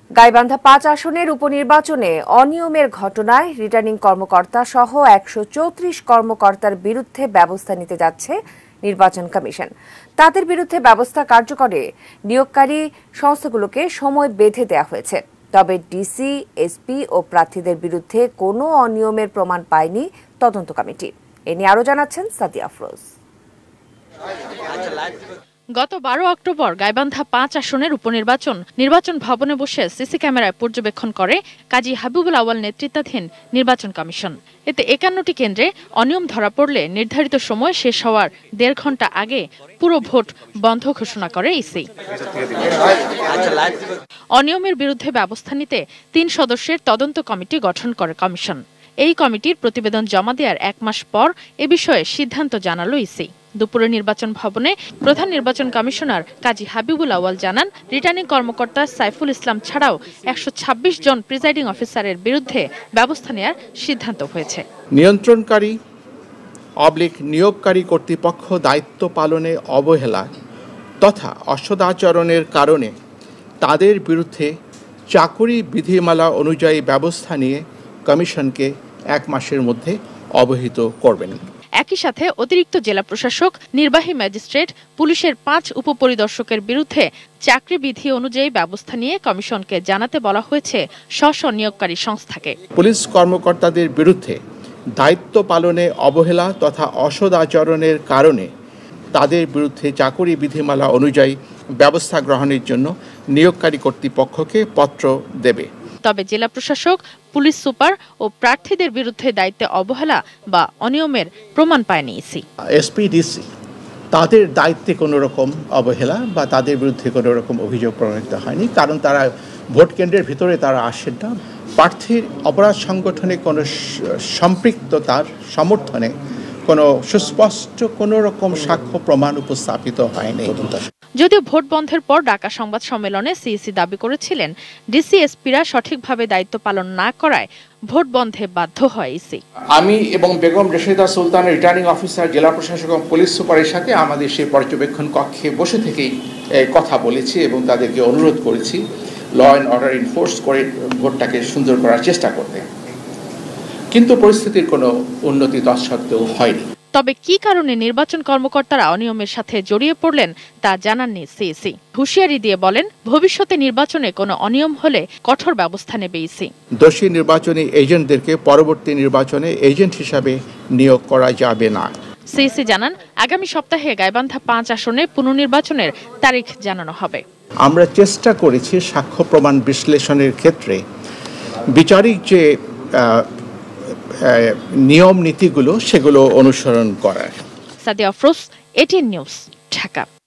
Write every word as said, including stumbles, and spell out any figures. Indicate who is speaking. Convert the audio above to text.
Speaker 1: গাইবান্ধা পাঁচ আসনের উপনির্বাচনে অনিয়মের ঘটনায় রিটার্নিং কর্মকর্তা সহ একশো চৌত্রিশ কর্মকর্তার বিরুদ্ধে ব্যবস্থা নিতে যাচ্ছে নির্বাচন কমিশন। তাদের বিরুদ্ধে ব্যবস্থা কার্যকরে নিয়োগকারী সংস্থাগুলোকে সময় বেঁধে দেওয়া হয়েছে। তবে ডিসি, এসপি ও প্রার্থীদের বিরুদ্ধে কোনো অনিয়মের প্রমাণ পায়নি তদন্ত কমিটি। এ নিয়ে আরও জানাচ্ছেন সাদিয়া আফরোজ।
Speaker 2: গত বারো অক্টোবর গাইবান্ধা পাঁচ আসনের উপনির্বাচন নির্বাচন ভবনে বসে সিসি ক্যামেরায় পর্যবেক্ষণ করে কাজী হাবিবুল আউয়াল নেতৃত্বাধীন নির্বাচন কমিশন। এতে একান্নটি কেন্দ্রে অনিয়ম ধরা পড়লে নির্ধারিত সময় শেষ হওয়ার দেড় ঘন্টা আগে পুরো ভোট বন্ধ ঘোষণা করে ইসি। অনিয়মের বিরুদ্ধে ব্যবস্থা নিতে তিন সদস্যের তদন্ত কমিটি গঠন করে কমিশন। এই কমিটির প্রতিবেদন জমা দেওয়ার এক মাস পর এ বিষয়ে সিদ্ধান্ত জানালো ইসি। দুপুরে নির্বাচন ভবনে প্রধান নির্বাচন কমিশনার কাজী হাবিবুল আউয়াল জানান, রিটার্নিং কর্মকর্তা সাইফুল ইসলাম ছাড়াও একশো ছাব্বিশ জন প্রিজাইডিং অফিসারের বিরুদ্ধে ব্যবস্থা নেওয়ার সিদ্ধান্ত হয়েছে।
Speaker 3: নিয়ন্ত্রণকারী অবলিক নিয়োগকারী কর্তৃপক্ষ দায়িত্ব পালনে অবহেলা তথা অসদাচরণের কারণে তাদের বিরুদ্ধে চাকুরি বিধিমালা অনুযায়ী ব্যবস্থা নিয়ে কমিশনকে এক মাসের মধ্যে অবহিত করবেন।
Speaker 2: একই সাথে অতিরিক্ত জেলা প্রশাসক, নির্বাহী ম্যাজিস্ট্রেট, পুলিশের পাঁচ উপপরিদর্শকের বিরুদ্ধে চাকরি বিধি অনুযায়ী ব্যবস্থা নিয়ে কমিশনকে জানাতে বলা হয়েছে স্ব নিয়োগকারী সংস্থাকে।
Speaker 3: পুলিশ কর্মকর্তাদের বিরুদ্ধে দায়িত্ব পালনে অবহেলা তথা অসদাচরণের কারণে তাদের বিরুদ্ধে চাকরি বিধিমালা অনুযায়ী ব্যবস্থা গ্রহণের জন্য নিয়োগকারী কর্তৃপক্ষকে পত্র দেবে।
Speaker 2: তবে জেলা প্রশাসক, পুলিশ সুপার ও প্রার্থীদের বিরুদ্ধে দায়িত্বে অবহেলা বা অনিয়মের প্রমাণ পায়নি ইসি।
Speaker 3: এসপি, ডিসি তাদের দায়িত্বে কোনো রকম অবহেলা বা তাদের বিরুদ্ধে কোনো রকম অভিযোগ প্রমাণিত হয়নি, কারণ তারা ভোট কেন্দ্রের ভিতরে তারা আসেন না। প্রার্থীর অপরাধ সংগঠনে কোনো সম্পৃক্ততার সমর্থনে কোনো সুস্পষ্ট কোনো রকম সাক্ষ্য প্রমাণ উপস্থাপিত হয়নি।
Speaker 2: যদিও ভোট বন্ধের পর ঢাকা সংবাদ সম্মেলনে সিইসি দাবি করেছিলেন, ডিসি, এসপিরা সঠিকভাবে দায়িত্ব পালন না করায় ভোট বন্ধে বাধ্য হয় ইসি।
Speaker 3: আমি এবং বেগম রেশিদা সুলতানের রিটার্নিং অফিসার, জেলা প্রশাসক এবং পুলিশ সুপারের সাথে আমাদের সেই পর্যবেক্ষণ কক্ষে বসে থেকেই কথা বলেছি এবং তাদেরকে অনুরোধ করেছি ল অ্যান্ড অর্ডার এনফোর্স করে ভোটটাকে সুন্দর করার চেষ্টা করতে, কিন্তু পরিস্থিতির কোনো উন্নতি তৎসত্ত্বেও হয়নি।
Speaker 2: তবে কি কারণে নির্বাচন কর্মকর্তারা অনিয়মের সাথে জড়িয়ে পড়লেন তা জানাননি সিইসি। হুঁশিয়ারি দিয়ে বলেন, ভবিষ্যতে নির্বাচনে কোনো অনিয়ম হলে কঠোর ব্যবস্থা নেবে ইসি।
Speaker 3: দোষী নির্বাচনী এজেন্টদেরকে পরবর্তী নির্বাচনে এজেন্ট হিসাবে নিয়োগ করা যাবে না।
Speaker 2: সিইসি জানান, আগামী সপ্তাহে গাইবান্ধা পাঁচ আসনে পুনর্নির্বাচনের তারিখ জানানো হবে।
Speaker 3: আমরা চেষ্টা করেছি সাক্ষ্য প্রমাণ বিশ্লেষণের ক্ষেত্রে বিচারিক যে নিয়ম নীতিগুলো সেগুলো অনুসরণ করার।
Speaker 2: Sadia Afroz, ATN news, Dhaka.